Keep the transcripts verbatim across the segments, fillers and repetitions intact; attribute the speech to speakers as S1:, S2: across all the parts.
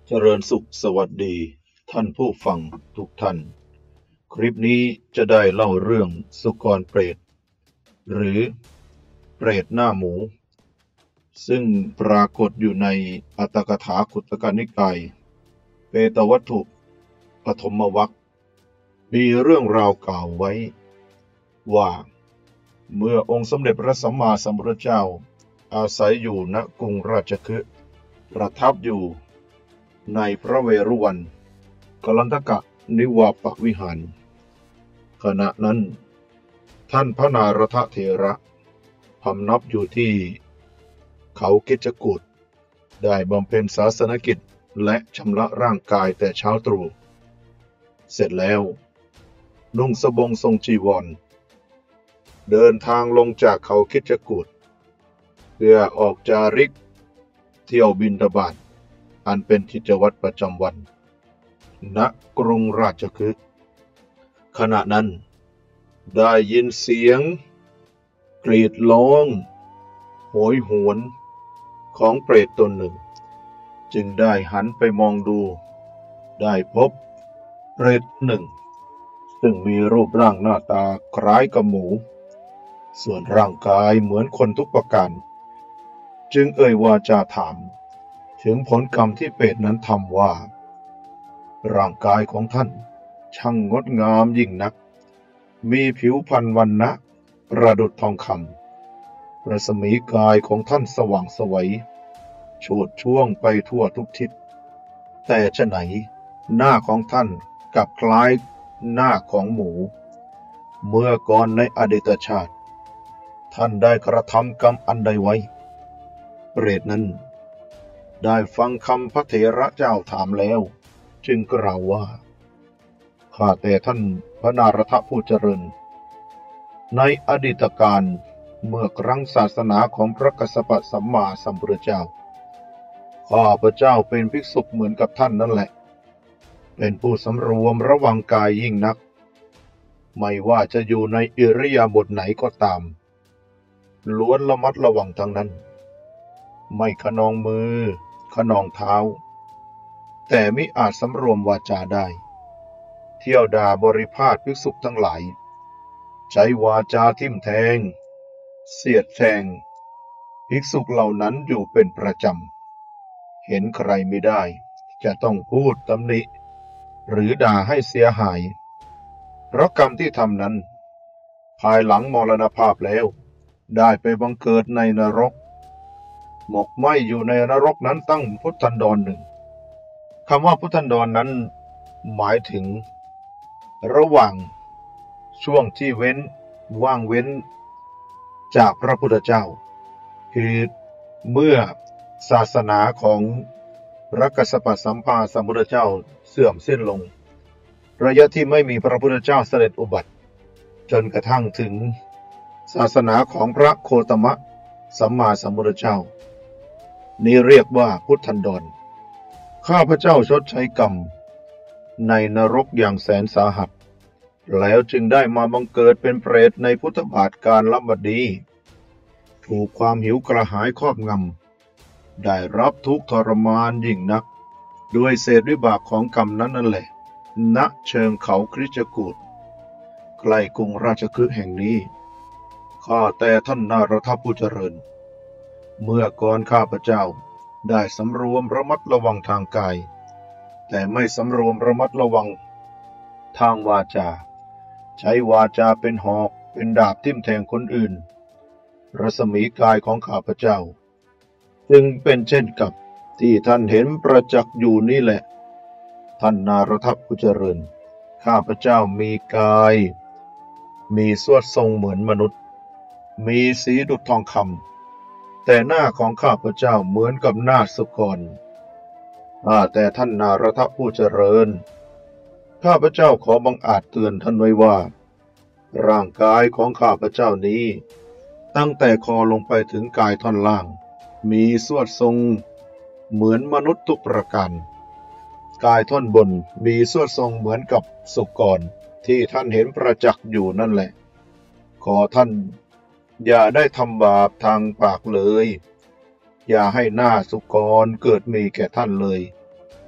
S1: เจริญสุขสวัสดีท่านผู้ฟังทุกท่านคลิปนี้จะได้เล่าเรื่องสุกรเปรตหรือเปรตหน้าหมูซึ่งปรากฏอยู่ในอัตถกถาขุตกนิกายเปตวัตถุปฐมวรรคมีเรื่องราวกล่าวไว้ว่าเมื่อองค์สมเด็จพระสัมมาสัมพุทธเจ้าอาศัยอยู่ณกรุงราชคฤห์ประทับอยู่ในพระเวรุวันกลันทกะนิวาปวิหารขณะนั้นท่านพระนารถเถระพำนับอยู่ที่เขากิจกูฏได้บำเพ็ญศาสนกิจและชำระร่างกายแต่เช้าตรู่เสร็จแล้วนุ่งสบงทรงจีวรเดินทางลงจากเขาคิจกูฏเพื่อออกจาริกเที่ยวบิณฑบาตอันเป็นกิจวัตรประจำวันณกรุงราชคฤห์ขณะนั้นได้ยินเสียงกรีดร้องโหยหวนของเปรตตนหนึ่งจึงได้หันไปมองดูได้พบเปรตหนึ่งซึ่งมีรูปร่างหน้าตาคล้ายกับหมูส่วนร่างกายเหมือนคนทุกประการจึงเอ่ยวาจาถามถึงผลกรรมที่เปรตนั้นทำว่าร่างกายของท่านช่างงดงามยิ่งนักมีผิวพรรณวรรณะประดุจทองคำรัศมีกายของท่านสว่างไสวโชติช่วงไปทั่วทุกทิศแต่ฉะไหนหน้าของท่านกลับคล้ายหน้าของหมูเมื่อก่อนในอดีตชาติท่านได้กระทำกรรมอันใดไว้เปรตนั้นได้ฟังคำพระเถระเจ้าถามแล้วจึงกล่าวว่าข้าแต่ท่านพระนารถผู้เจริญในอดีตการเมื่อครั้งศาสนาของพระกัสสปะสัมมาสัมพุทธเจ้าข้าพระเจ้าเป็นภิกษุเหมือนกับท่านนั่นแหละเป็นผู้สำรวมระวังกายยิ่งนักไม่ว่าจะอยู่ในอิริยาบถไหนก็ตามล้วนระมัดระวังทั้งนั้นไม่ขนองมือขนองเท้าแต่มิอาจสำรวมวาจาได้เที่ยวด่าบริพาทภิกษุทั้งหลายใช้วาจาทิ่มแทงเสียดแทงภิกษุเหล่านั้นอยู่เป็นประจำเห็นใครไม่ได้จะต้องพูดตำหนิหรือด่าให้เสียหายเพราะกรรมที่ทำนั้นภายหลังมรณภาพแล้วได้ไปบังเกิดในนรกหมกไหม้อยู่ในนรกนั้นตั้งพุทธันดรหนึ่งคำว่าพุทธันดรนั้นหมายถึงระหว่างช่วงที่เว้นว่างเว้นจากพระพุทธเจ้าคือเมื่อศาสนาของพระกัสสปะสัมมาสัมพุทธเจ้าเสื่อมสิ้นลงระยะที่ไม่มีพระพุทธเจ้าเสด็จอุบัติจนกระทั่งถึงศาสนาของพระโคตมะสัมมาสัมพุทธเจ้านี้เรียกว่าพุทธันดรข้าพเจ้าชดใช้กรรมในนรกอย่างแสนสาหัสแล้วจึงได้มาบังเกิดเป็นเปรตในพุทธบาทการลบดีถูกความหิวกระหายครอบงำได้รับทุกข์ทรมานยิ่งนักด้วยเศษวิบากของกรรมนั้นนั่นแหละณเชิงเขาคริชกูฏใกล้กรุงราชคฤห์แห่งนี้ข้าแต่ท่านนารถผู้เจริญเมื่อก่อนข้าพเจ้าได้สำรวมระมัดระวังทางกายแต่ไม่สำรวมระมัดระวังทางวาจาใช้วาจาเป็นหอกเป็นดาบทิ่มแทงคนอื่นรัศมีกายของข้าพเจ้าจึงเป็นเช่นกับที่ท่านเห็นประจักษ์อยู่นี่แหละท่านนารถผู้เจริญข้าพเจ้ามีกายมีสวดทรงเหมือนมนุษย์มีสีดุจทองคำแต่หน้าของข้าพเจ้าเหมือนกับหน้าสุกรอาแต่ท่านนารถผู้เจริญข้าพเจ้าขอบังอาจเตือนท่านไว้ว่าร่างกายของข้าพเจ้านี้ตั้งแต่คอลงไปถึงกายท่อนล่างมีสวดทรงเหมือนมนุษย์ทุกประการกายท่อนบนมีสวดทรงเหมือนกับสุกรที่ท่านเห็นประจักษ์อยู่นั่นแหละขอท่านอย่าได้ทำบาปทางปากเลยอย่าให้หน้าสุกรเกิดมีแก่ท่านเลย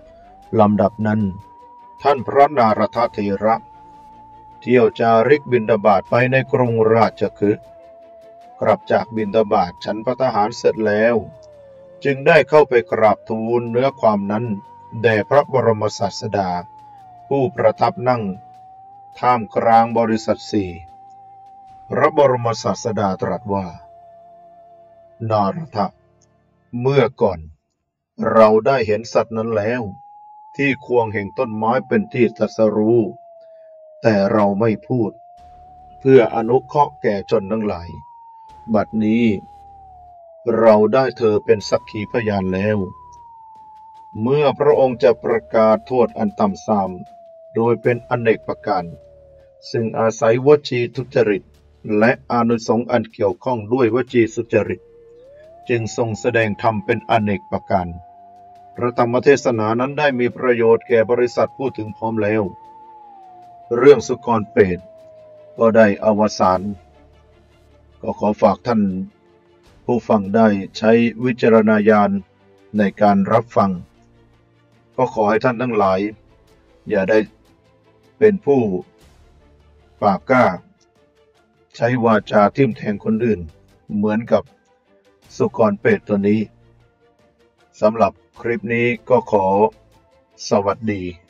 S1: ลำดับนั้นท่านพระนารถเถระเที่ยวจาริกบิณฑบาตไปในกรุงราชคฤห์กลับจากบิณฑบาตฉันภัตตาหารเสร็จแล้วจึงได้เข้าไปกราบทูลเนื้อความนั้นแด่พระบรมศาสดาผู้ประทับนั่งท่ามกลางบริษัทสี่พระบรมศาสดาตรัสว่านารถะเมื่อก่อนเราได้เห็นสัตว์นั้นแล้วที่ควงแห่งต้นไม้เป็นที่ตรัสรู้แต่เราไม่พูดเพื่ออนุเคราะห์แก่ชนทั้งหลายบัดนี้เราได้เธอเป็นสักขีพยานแล้วเมื่อพระองค์จะประกาศโทษอันต่ำทรามโดยเป็นอเนกประการซึ่งอาศัยวจีทุจริตและอานุสงส์อันเกี่ยวข้องด้วยวจีสุจริตจึงทรงแสดงธรรมเป็นอเนกประการพระธรรมเทศนานั้นได้มีประโยชน์แก่บริษัทผู้ถึงพร้อมแล้วเรื่องสุกรเปรตก็ได้อวสานก็ขอฝากท่านผู้ฟังได้ใช้วิจารณญาณในการรับฟังก็ขอให้ท่านทั้งหลายอย่าได้เป็นผู้ปากกล้าใช้วาจาทิ่มแทงคนอื่นเหมือนกับสุกรเปรตตัวนี้สำหรับคลิปนี้ก็ขอสวัสดี